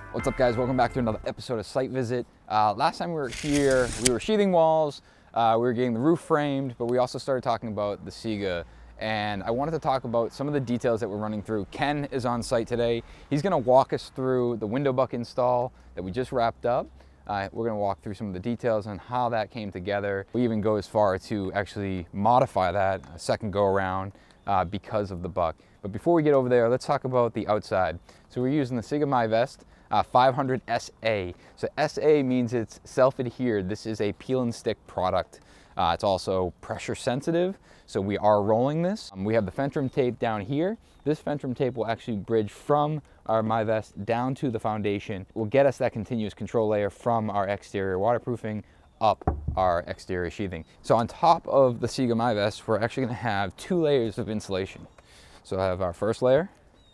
What's up, guys? Welcome back to another episode of Site Visit. Last time we were here, we were sheathing walls, we were getting the roof framed, but we also started talking about the Siga. And I wanted to talk about some of the details that we're running through. Ken is on site today. He's gonna walk us through the window buck install that we just wrapped up. We're gonna walk through some of the details on how that came together. We even go as far to actually modify that a second go around because of the buck. But before we get over there, let's talk about the outside. So we're using the Siga My Vest 500 SA. So SA means it's self-adhered. This is a peel and stick product. It's also pressure sensitive, so we are rolling this. We have the Fentrum tape down here. This Fentrum tape will actually bridge from our My Vest down to the foundation. Will get us that continuous control layer from our exterior waterproofing up our exterior sheathing. So on top of the Siga My Vest, we're actually gonna have 2 layers of insulation. So I have our first layer,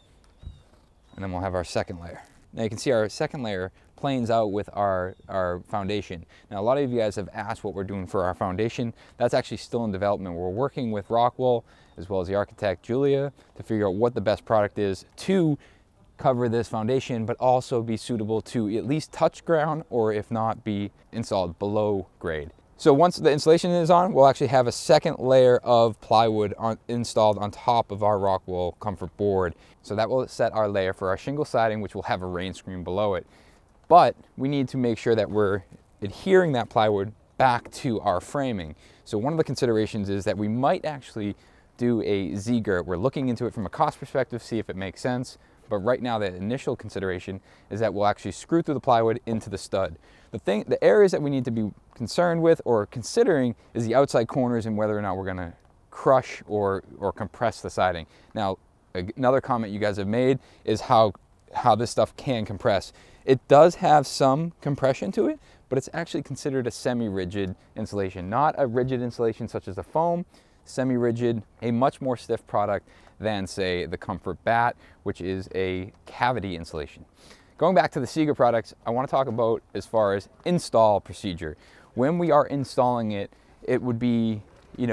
and then we'll have our second layer. Now you can see our second layer planes out with our foundation. Now a lot of you guys have asked what we're doing for our foundation. That's actually still in development. We're working with Rockwool as well as the architect Julia to figure out what the best product is to cover this foundation, but also be suitable to at least touch ground, or if not, be installed below grade. So once the insulation is on, we'll actually have a second layer of plywood installed on top of our Rockwool comfort board. So that will set our layer for our shingle siding, which will have a rain screen below it. But we need to make sure that we're adhering that plywood back to our framing. So one of the considerations is that we might actually do a Z-girt. We're looking into it from a cost perspective, see if it makes sense. But right now, the initial consideration is that we'll actually screw through the plywood into the stud. The areas that we need to be concerned with or considering is the outside corners and whether or not we're gonna crush or compress the siding. Now, another comment you guys have made is how this stuff can compress. It does have some compression to it, but it's actually considered a semi-rigid insulation, not a rigid insulation such as a foam. Semi-rigid, a much more stiff product than, say, the Comfort Bat, which is a cavity insulation. Going back to the Siga products, I want to talk about as far as install procedure. When we are installing it, it would be,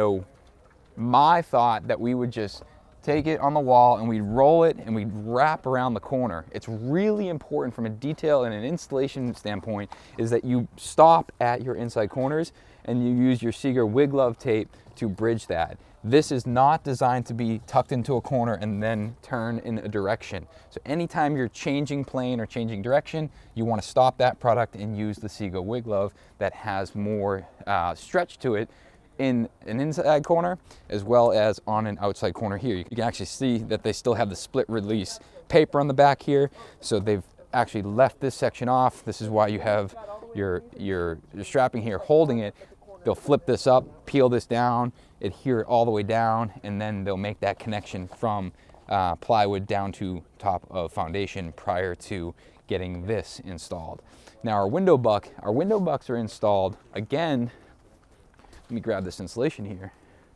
my thought that we would just take it on the wall and we'd roll it and we'd wrap around the corner. It's really important from a detail and an installation standpoint is that you stop at your inside corners and you use your Siga Wigluv tape to bridge that. This is not designed to be tucked into a corner and then turn in a direction. So anytime you're changing plane or changing direction, you want to stop that product and use the Siga Wigluv that has more stretch to it in an inside corner as well as on an outside corner here. You can actually see that they still have the split release paper on the back here. So they've actually left this section off. This is why you have your strapping here holding it. They'll flip this up, peel this down, adhere it all the way down, and then they'll make that connection from plywood down to top of foundation prior to getting this installed. Now our window bucks are installed again. Let me grab this insulation here,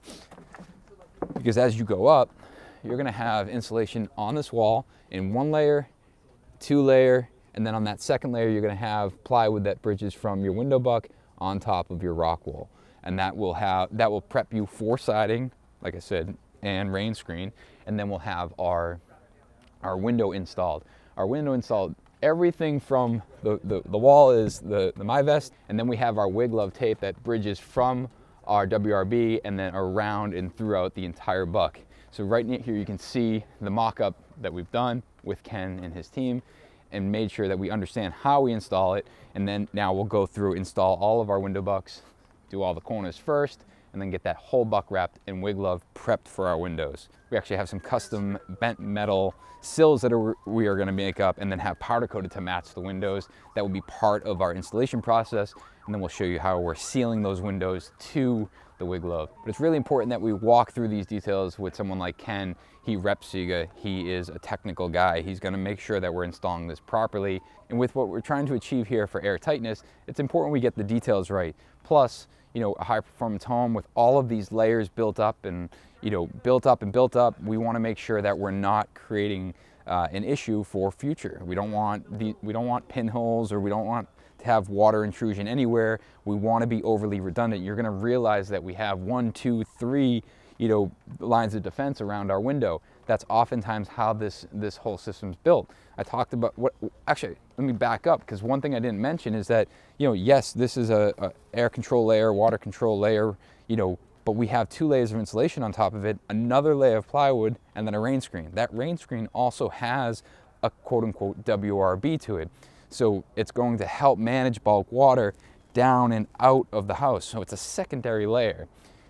because as you go up, you're gonna have insulation on this wall in 1 layer, 2 layer, and then on that second layer, you're gonna have plywood that bridges from your window buck on top of your Rockwool. And that will prep you for siding, like I said, and rain screen. And then we'll have our window installed. Our window installed, everything from the wall is the My Vest, and then we have our Wigluv tape that bridges from our WRB and then around and throughout the entire buck. So right here you can see the mock-up that we've done with Ken and his team and made sure that we understand how we install it. And then now we'll go through, install all of our window bucks, do all the corners first, and then get that whole buck wrapped in Wigluv prepped for our windows. We actually have some custom bent metal sills that we are gonna make up and then have powder coated to match the windows. That will be part of our installation process. And then we'll show you how we're sealing those windows to the Wigluv. But it's really important that we walk through these details with someone like Ken. He reps Siga, he is a technical guy. He's gonna make sure that we're installing this properly. And with what we're trying to achieve here for air tightness, it's important we get the details right. Plus, a high performance home with all of these layers built up and, built up, we wanna make sure that we're not creating an issue for future. We don't want pinholes, or we don't want to have water intrusion anywhere. We want to be overly redundant. You're going to realize that we have 1, 2, 3 you know, lines of defense around our window. That's oftentimes how this whole system's built. I talked about actually, let me back up, because one thing I didn't mention is that, you know, yes, this is a air control layer, water control layer, you know, but we have 2 layers of insulation on top of it, another layer of plywood, and then a rain screen. That rain screen also has a quote unquote WRB to it. So it's going to help manage bulk water down and out of the house. So it's a secondary layer.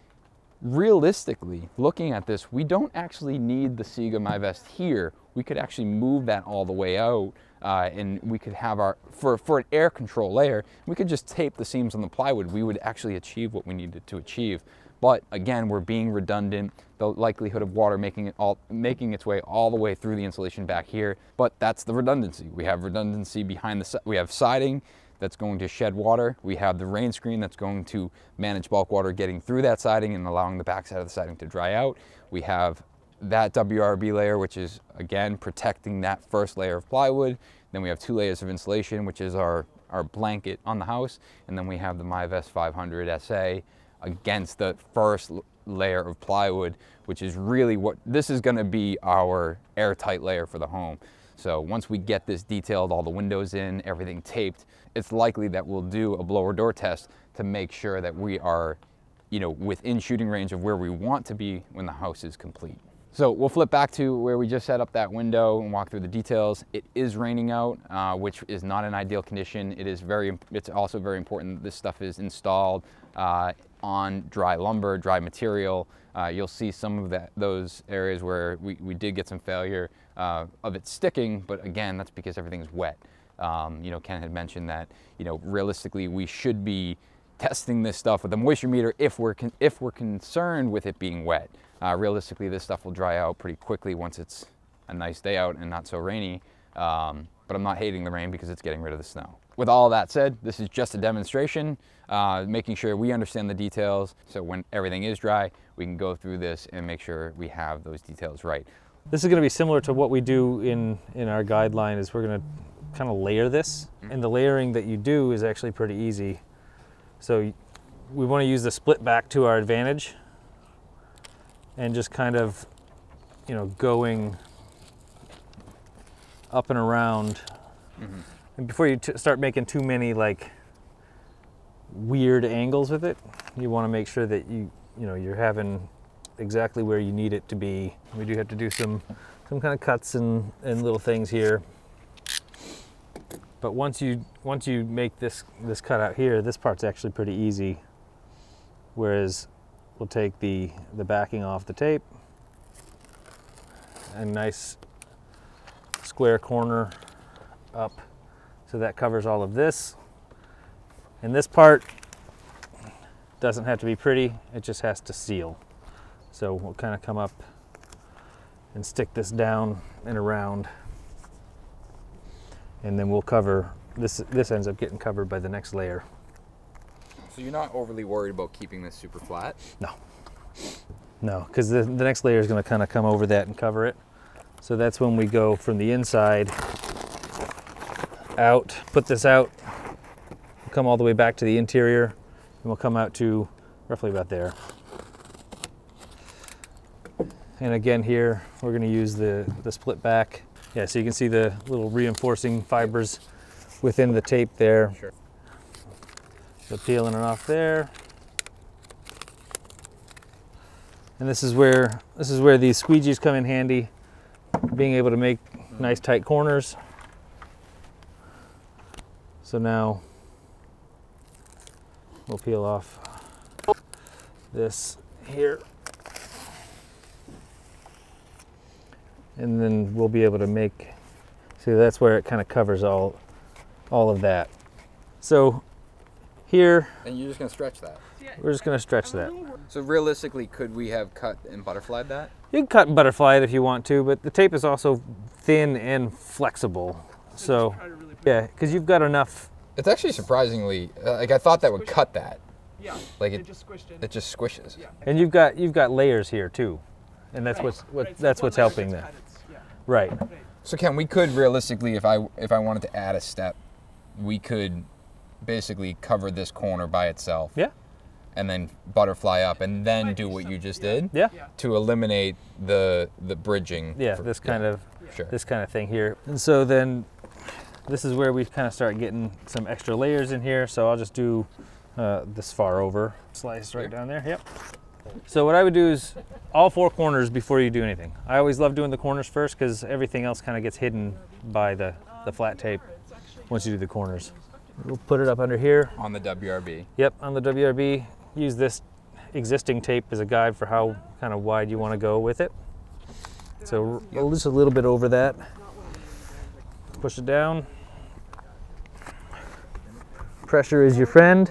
Realistically, looking at this, we don't actually need the Siga MyVest here. We could actually move that all the way out, and we could have our, for an air control layer, we could just tape the seams on the plywood. We would actually achieve what we needed to achieve. But again, we're being redundant. The likelihood of water making its way all the way through the insulation back here, but that's the redundancy. We have redundancy behind we have siding that's going to shed water. We have the rain screen that's going to manage bulk water getting through that siding and allowing the backside of the siding to dry out. We have that WRB layer, which is again protecting that first layer of plywood. Then we have 2 layers of insulation, which is our blanket on the house. And then we have the MyVest 500 SA against the first layer of plywood, which is really what this is going to be, our airtight layer for the home. So once we get this detailed, all the windows in, everything taped, it's likely that we'll do a blower door test to make sure that we are, you know, within shooting range of where we want to be when the house is complete. So we'll flip back to where we just set up that window and walk through the details. It is raining out, which is not an ideal condition. It's also very important this stuff is installed on dry lumber, dry material. You'll see some of those areas where we did get some failure of it sticking, but again, that's because everything's wet. You know, Ken had mentioned that, you know, realistically we should be testing this stuff with a moisture meter if we're concerned with it being wet. Realistically, this stuff will dry out pretty quickly once it's a nice day out and not so rainy. But I'm not hating the rain because it's getting rid of the snow. With all that said, this is just a demonstration, making sure we understand the details. So when everything is dry, we can go through this and make sure we have those details right. This is going to be similar to what we do in our guideline. Is we're going to kind of layer this, and the layering that you do is actually pretty easy. So we want to use the split back to our advantage, and just kind of, you know, going up and around. And before you start making too many like weird angles with it, you want to make sure that you know you're having exactly where you need it to be. We do have to do some kind of cuts and little things here. But once you make this cut out here, this part's actually pretty easy. Whereas we'll take the backing off the tape, a nice square corner up, so that covers all of this. And this part doesn't have to be pretty, it just has to seal. So we'll kind of come up and stick this down and around, and then we'll cover this. This ends up getting covered by the next layer. So you're not overly worried about keeping this super flat? No, because the next layer is going to kind of come over that and cover it. So that's when we go from the inside out, put this out, come all the way back to the interior, and we'll come out to roughly about there. And again here, we're going to use the split back. Yeah, so you can see the little reinforcing fibers within the tape there. Sure. So peeling it off there. And this is where these squeegees come in handy, being able to make nice tight corners. So now we'll peel off this here. And then we'll be able to make, see, that's where it kind of covers all of that. So here, and you're just going to stretch that? We're just going to stretch that. So realistically, could we have cut and butterflied that? You can cut and butterfly it if you want to, but the tape is also thin and flexible. So yeah, because you've got enough. It's actually surprisingly, like I thought that would cut that. Yeah, like it just squished in. It just squishes. Yeah. And you've got layers here too, and that's what's helping that. Right. So Ken, we could realistically, if I wanted to add a step, we could basically cover this corner by itself. Yeah. and then butterfly up, and then do what you just did. Yeah. To eliminate the bridging. Yeah, this kind of Sure. this kind of thing here. And so then this is where we kind of start getting some extra layers in here. So I'll just do this far over, slice right down there. Yep. So what I would do is all 4 corners before you do anything. I always love doing the corners first because everything else kind of gets hidden by the flat tape once you do the corners. We'll put it up under here. On the WRB. Yep, on the WRB. Use this existing tape as a guide for how kind of wide you want to go with it. So just a little bit over that. Push it down. Pressure is your friend.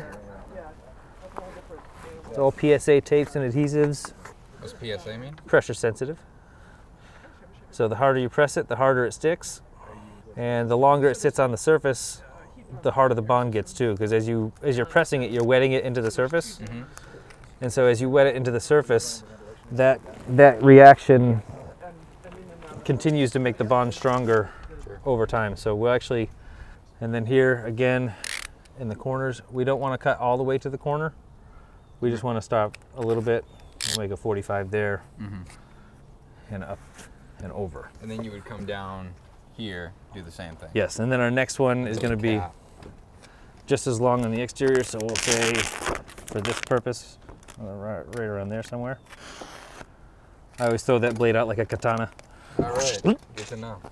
It's all PSA tapes and adhesives. What's PSA mean? Pressure sensitive. So the harder you press it, the harder it sticks. And the longer it sits on the surface, the harder the bond gets too. Because as you're pressing it, you're wetting it into the surface. Mm-hmm. And so as you wet it into the surface, that reaction continues to make the bond stronger over time. So we'll actually, and then here again in the corners, we don't want to cut all the way to the corner. We just want to stop a little bit, make a 45 there, and up and over. And then you would come down here, do the same thing. Yes, and then our next one is going to be just as long on the exterior, so we'll say for this purpose, right around there somewhere. I always throw that blade out like a katana. All right, good to know.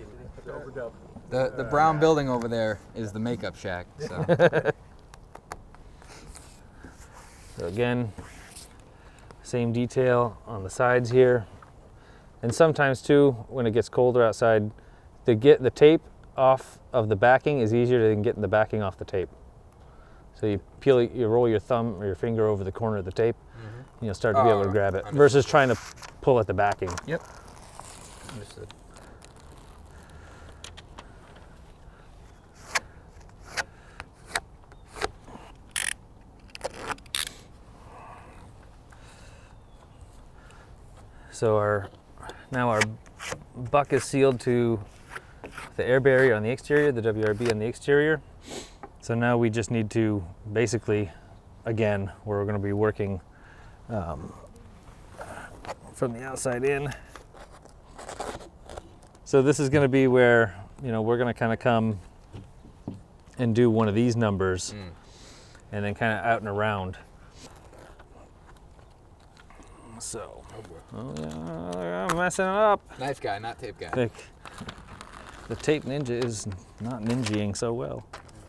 The brown building over there is the makeup shack. So. So again, same detail on the sides here. And sometimes too, when it gets colder outside, to get the tape off of the backing is easier than getting the backing off the tape. So you roll your thumb or your finger over the corner of the tape, and you'll start to be able to grab it, versus trying to pull at the backing. Yep. Understood. So now our buck is sealed to the air barrier on the exterior, the WRB on the exterior. So now we just need to basically, again, we're going to be working from the outside in. So this is going to be where, we're going to kind of come and do one of these numbers and then kind of out and around. So, I'm messing it up. Knife guy, not tape guy. The tape ninja is not ninjaing so well.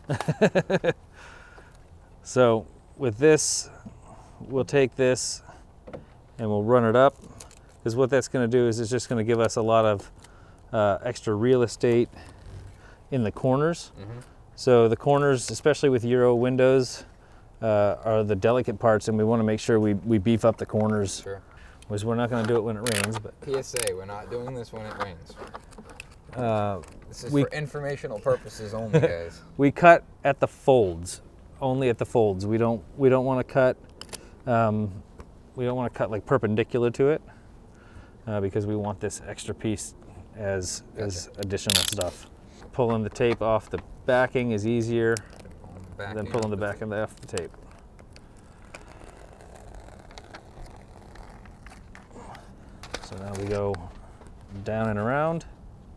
So with this, we'll take this and we'll run it up, because what that's going to do is it's just going to give us a lot of extra real estate in the corners. So the corners, especially with Euro windows, are the delicate parts, and we want to make sure we beef up the corners. Sure. Which we're not going to do it when it rains, but PSA, we're not doing this when it rains. This is for informational purposes only, guys. We cut at the folds, only at the folds. We don't want to cut. We don't want to cut like perpendicular to it, because we want this extra piece as additional stuff. Pulling the tape off the backing is easier than pulling the backing off the tape. So now we go down and around.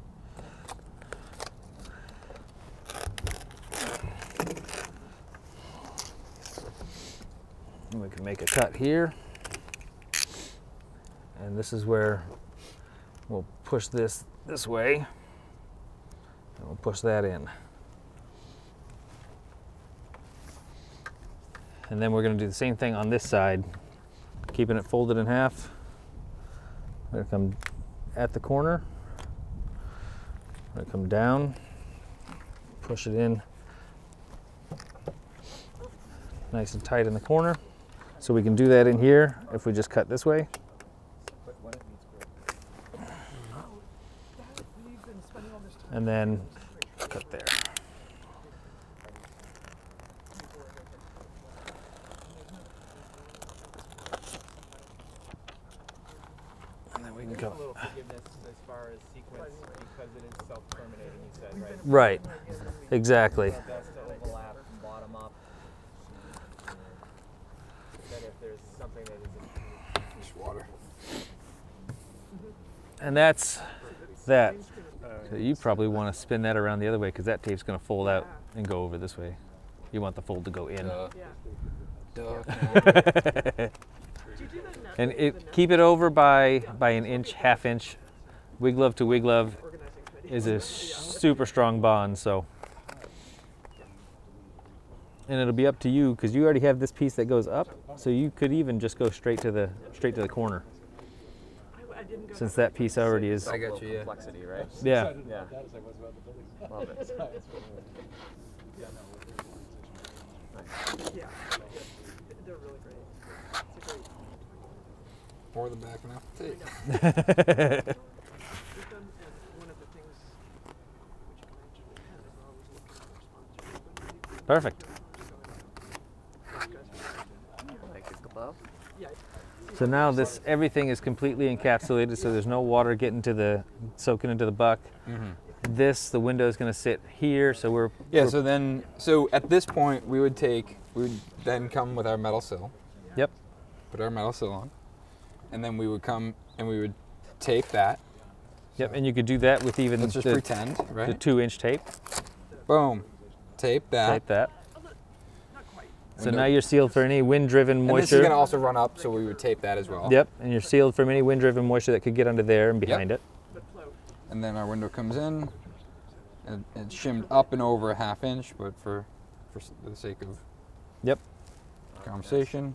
And we can make a cut here. And this is where we'll push this way. And we'll push that in. And then we're going to do the same thing on this side, keeping it folded in half. We're going to come at the corner. We're going to come down, push it in nice and tight in the corner. So we can do that in here if we just cut this way. And then cut there. And then we can go. A little forgiveness as far as sequence, because it is self-terminating, you said, right? Right, exactly. Best to overlap from bottom up. then if there's something that isn't. Just water. And that's that. So you probably want to spin that around the other way because that tape's going to fold out and go over this way. You want the fold to go in. And keep it over by an inch, half inch. Wigluv to Wigluv is a super strong bond, so. And it'll be up to you because you already have this piece that goes up, so you could even just go straight to the corner. Since that piece already is. I got you. Yeah. Complexity, right? Yeah. Yeah. Love it. Yeah, they're really great. It's a great. Pour the back now. Take. We've done, and one of the things which I mentioned ahead is always looking at response. Perfect. Like a glove? Yeah. So now everything is completely encapsulated, so there's no water getting soaking into the buck. The window is going to sit here, so we're So at this point we would then come with our metal sill. Yep. Put our metal sill on, and then we would come and we would tape that. Yep, and you could do that with even Let's just pretend, right? the 2-inch tape. Boom. Tape that. Tape that. Not quite. So now you're sealed for any wind-driven moisture. And this is going to also run up, so we would tape that as well. Yep, and you're sealed from any wind-driven moisture that could get under there and behind it. But float. And then our window comes in, and it's shimmed up and over a half inch, but for the sake of conversation,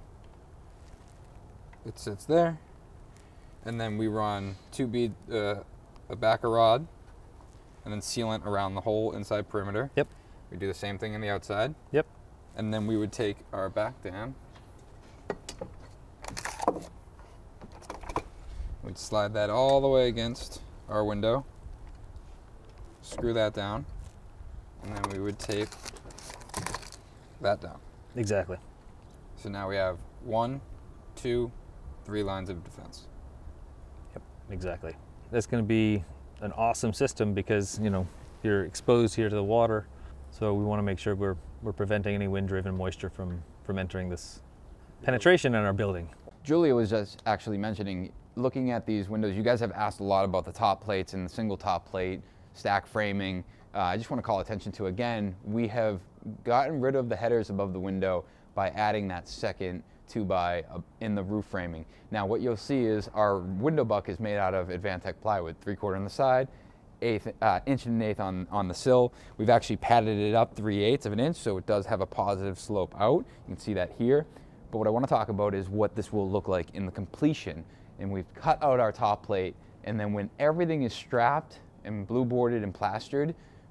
it sits there. And then we run a backer rod, and then sealant around the whole inside perimeter. Yep. We do the same thing on the outside. Yep. And then we would take our back dam. We'd slide that all the way against our window. Screw that down. And then we would tape that down. Exactly. So now we have 1, 2, 3 lines of defense. Yep, exactly. That's going to be an awesome system because, you're exposed here to the water. So we want to make sure we're preventing any wind-driven moisture from entering this penetration in our building. Julia was just actually mentioning, looking at these windows, you guys have asked a lot about the top plates and the single top plate, stack framing. I just want to call attention to, again, we have gotten rid of the headers above the window by adding that second 2x in the roof framing. Now what you'll see is our window buck is made out of Advantech plywood, 3/4 on the side, inch and an eighth on the sill. We've actually padded it up 3/8 of an inch, so it does have a positive slope out. You can see that here. But what I want to talk about is what this will look like in the completion. And we've cut out our top plate, and then when everything is strapped and blue boarded and plastered,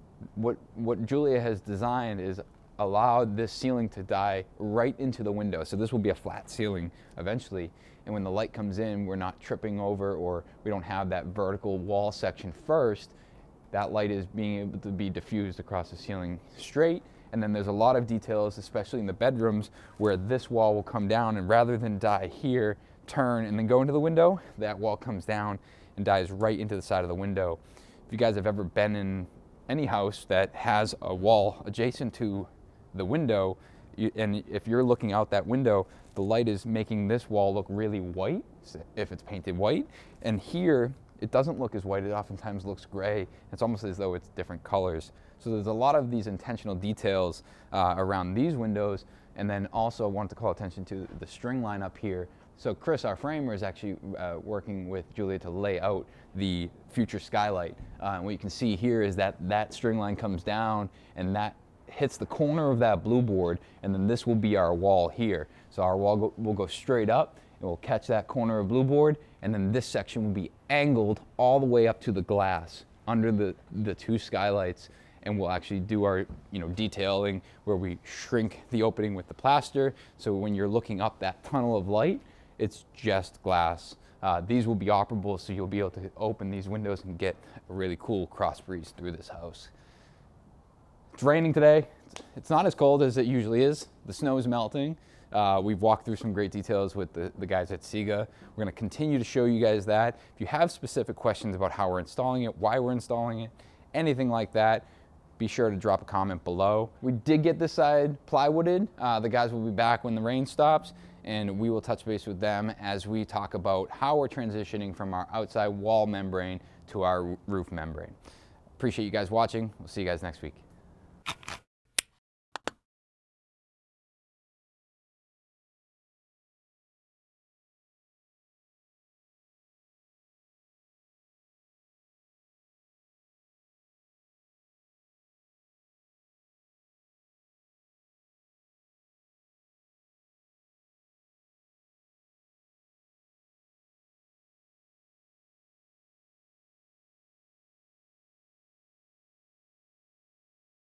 what Julia has designed is allowed this ceiling to die right into the window. So this will be a flat ceiling eventually. And when the light comes in, we're not tripping over, or we don't have that vertical wall section first. That light is being able to be diffused across the ceiling straight. And then there's a lot of details, especially in the bedrooms, where this wall will come down, and rather than die here, turn and then go into the window, that wall comes down and dies right into the side of the window. If you guys have ever been in any house that has a wall adjacent to the window, and if you're looking out that window, the light is making this wall look really white, if it's painted white. And here, it doesn't look as white, it oftentimes looks gray. It's almost as though it's different colors. So there's a lot of these intentional details around these windows. And then also I wanted to call attention to the string line up here. So Chris, our framer, is actually working with Julia to lay out the future skylight. And what you can see here is that string line comes down, and that hits the corner of that blue board, and then this will be our wall here. So our wall will go straight up, and we'll catch that corner of blue board, and then this section will be angled all the way up to the glass under the 2 skylights. And we'll actually do our detailing where we shrink the opening with the plaster. So when you're looking up that tunnel of light, it's just glass. These will be operable, so you'll be able to open these windows and get a really cool cross breeze through this house. It's raining today. It's not as cold as it usually is. The snow is melting. We've walked through some great details with the guys at Siga. We're going to continue to show you guys that. If you have specific questions about how we're installing it, why we're installing it, anything like that, be sure to drop a comment below. We did get this side plywooded. The guys will be back when the rain stops, and we will touch base with them as we talk about how we're transitioning from our outside wall membrane to our roof membrane. Appreciate you guys watching. We'll see you guys next week.